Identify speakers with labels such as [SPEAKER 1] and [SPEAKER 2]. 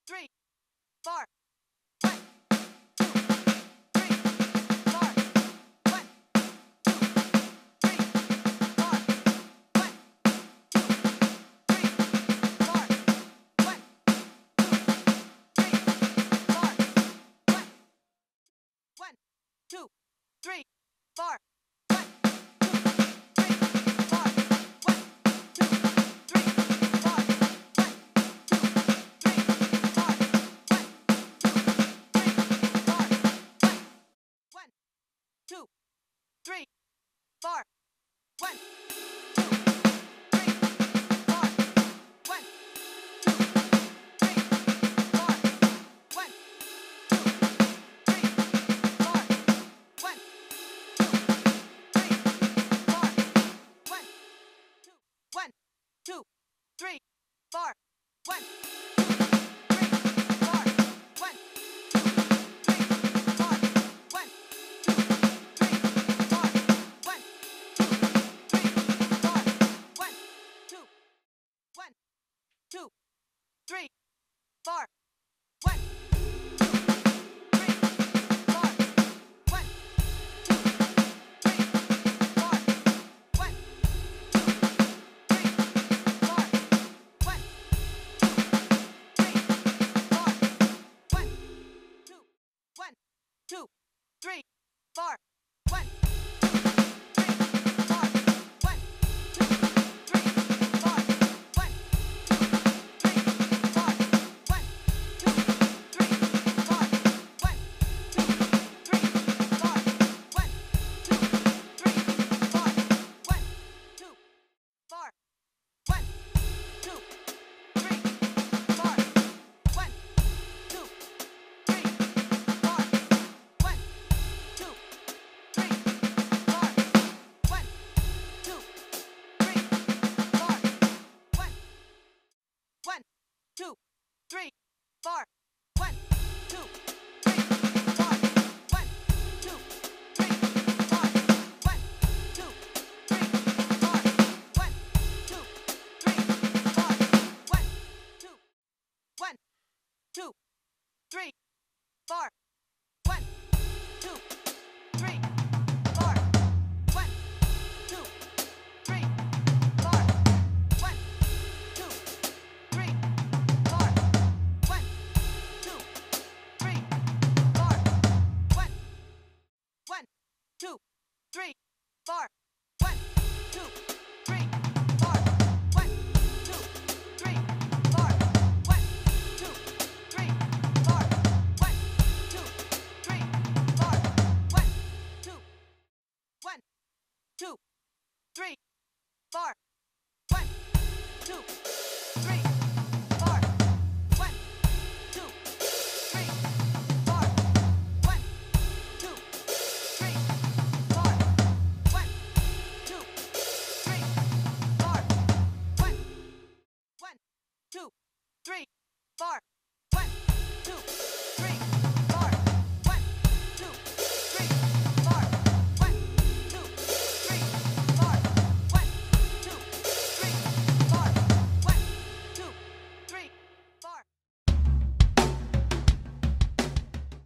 [SPEAKER 1] three, four. One, two, three, four. One, two, three, four. One, two, three, four. One, two, three, four. One, two, three, four. One, two, three, four. One, two, three, four. One, two, three, four. One, two, three, four. One, two, three, four. One, two, three, four. One, two, three, four. One, two, three, four. One, two, three, four. One, two, three, four. One, two, one, two, three, four. One, two, three, four. One, two, three, four. One, two, three, four. One, two, three, four. One, two, one, two, three, four. One, two, three, four. One, two, three, four. One, two, three, four. One, two, three, four. One, two, three, four. One, two, three, four. One, two, four. One, two, three, four. One, two, three, four. One, two, three, four. One, two, three, four. One, two, three, four. One, two, three, four. One, two, three, four. One, two, three, four. One, two, three, four. One, two, three, four. One, two, three, four. One, two, three, four. One, two, three, four. One, two, three, four. One, two, three, four. One, two, three, four. One, two, three, four. One, two, three, four. One, two, three, four. One, two, one, two, three, four. One, two, three.